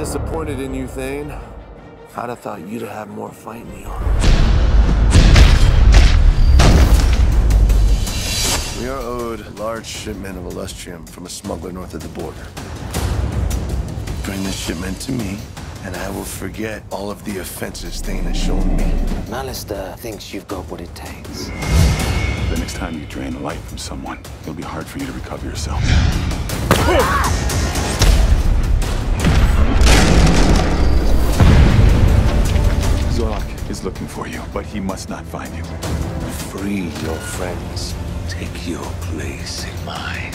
disappointed in you, Thane. I'd have thought you'd have more fight in you. We are owed a large shipment of illustrium from a smuggler north of the border. Bring this shipment to me, and I will forget all of the offenses Thane has shown me. Alistair thinks you've got what it takes. The next time you drain the life from someone, it'll be hard for you to recover yourself. Zorlak is looking for you, but he must not find you. Free your friends. Take your place in mine.